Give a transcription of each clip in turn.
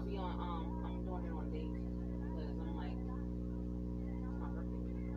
be on. I'm doing it on days because I'm like, it's my birthday.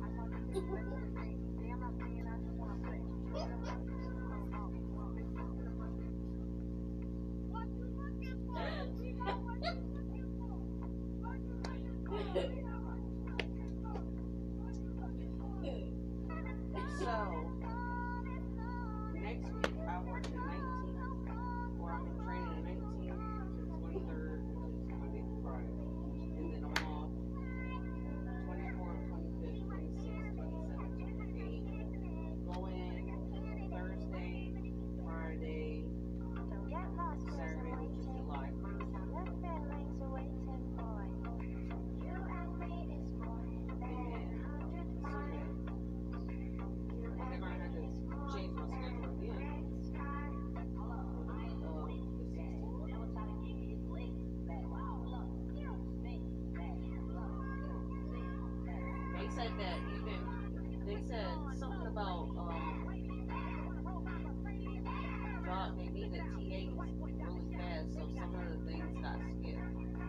So next week I work the 19th, or I'm in training the 19th to the 23rd, which is Monday through Friday, and then I'm off 24th, 25th, 26th, 27th, 28th. Go in Thursday, Friday, Saturday, which is July 1st, and then Sunday. They're gonna have to change my schedule again for the 16th. They said that they said something about they needed TAs really fast, so some of the things got skipped.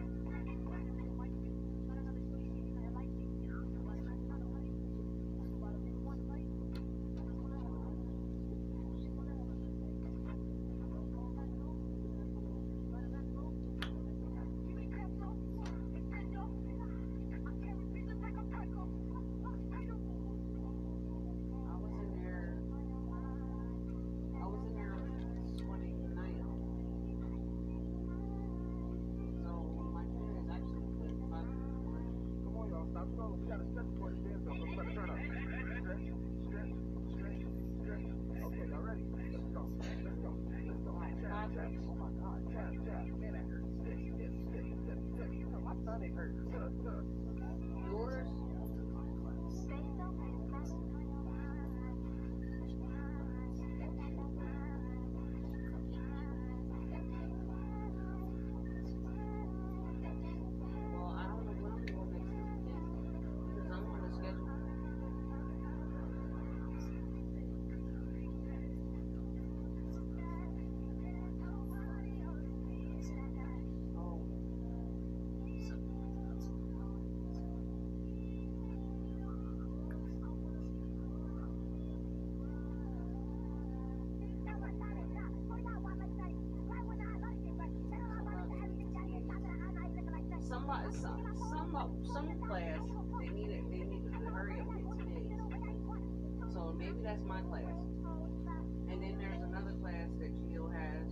I was in there 29th. So my plan is actually to five. Come on, y'all. Stop scrolling. We got a stretch for you. So let's turn up. Stretch, stretch, stretch, stretch. Okay, y'all ready? Let's go. Let's go. Let's go. Tap, tap. Oh my God. Tap, tap. Man, that hurts. Stick, stick, stick, stick, stick. My stomach hurts. Yours? Well, I don't know when I'm going next weekend because I'm on the schedule. Oh, some class they needed to hurry up and get 2 days. So maybe that's my class. And then there's another class that Gio has.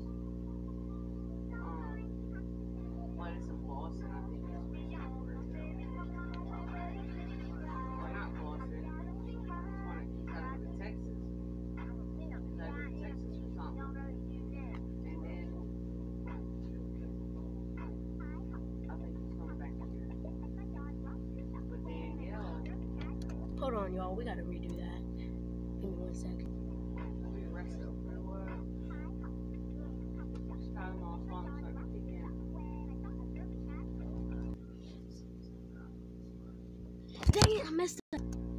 But it's in Boston, I think it's or not Boston. He's gotta go to Texas. He's gotta go to Texas for something. And then I think he's coming back here. But Danielle, Hold on, y'all. We gotta redo that. Give me 1 second. we rested up for a while. Just kind of lost on so I can kick in. Dang it, I messed up.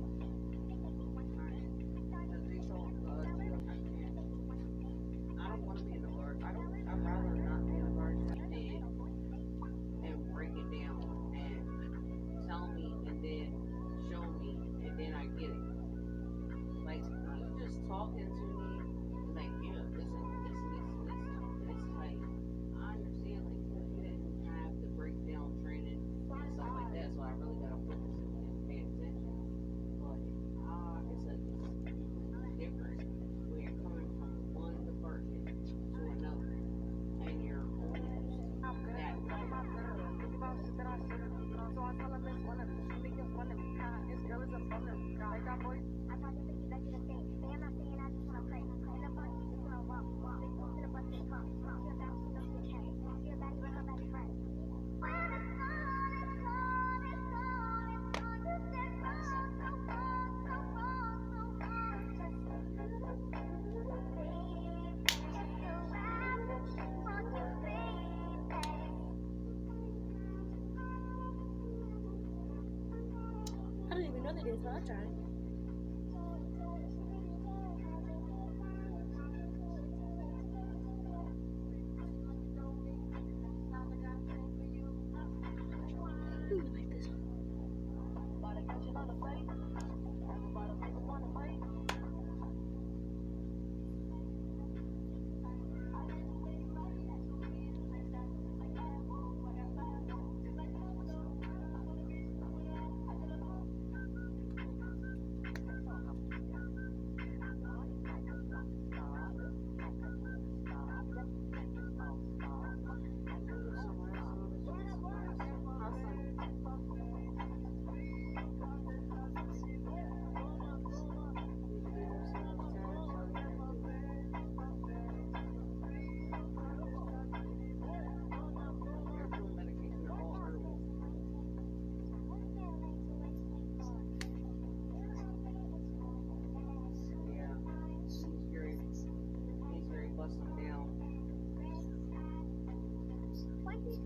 Because they told Gio I can't. I don't want to be in the garden. I'd rather not be in the garden and break it down and tell me and then show me and then I get it. Like you just talking to me like this and this and this and this. And it's like I understand like you didn't have the breakdown training and stuff like that, so I really gotta focus and pay attention. But it's different when you're coming from one department to another and you're almost that I didn't even know they did, so I tried.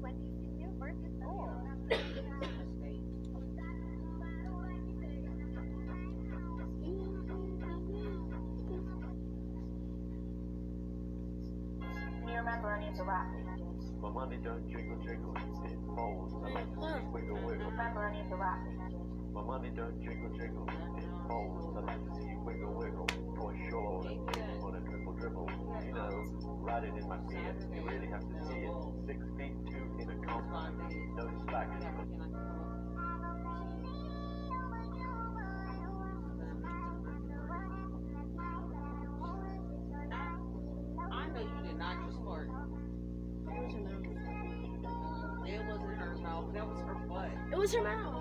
Remember any of the rap pages? My money don't jiggle jiggle, it folds and makes wiggle wiggle. Remember any of the rap pages? My money don't jiggle jiggle, it folds and makes wiggle wiggle. For sure, on a dribble dribble. You know, riding in my Fiat, you really have to see it. 6 feet 2 in a compound, no slack. I know you did not just fart. It wasn't her mouth, that was her butt. It was her mouth.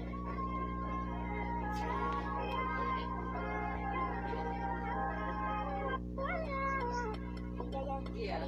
Yeah.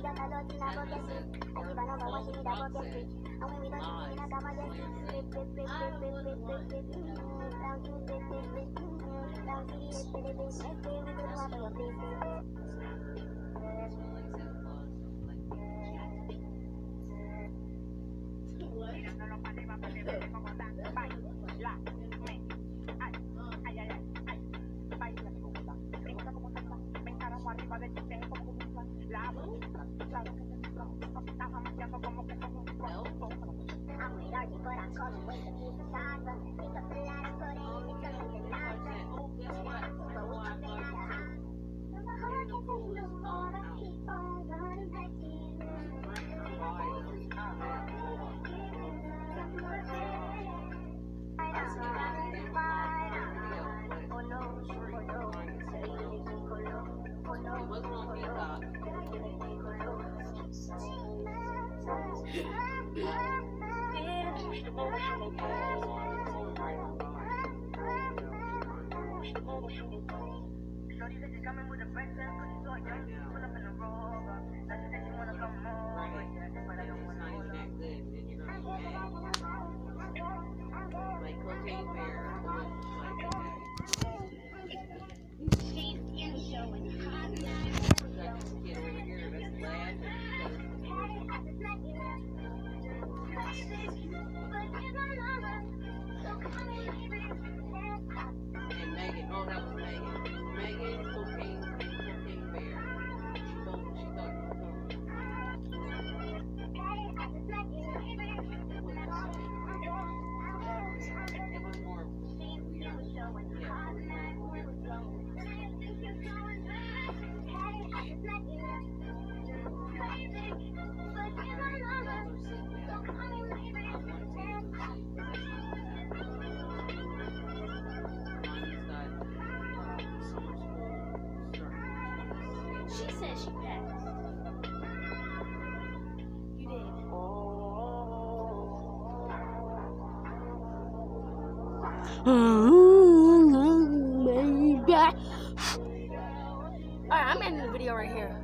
She said she passed. You did. Alright, I'm ending the video right here.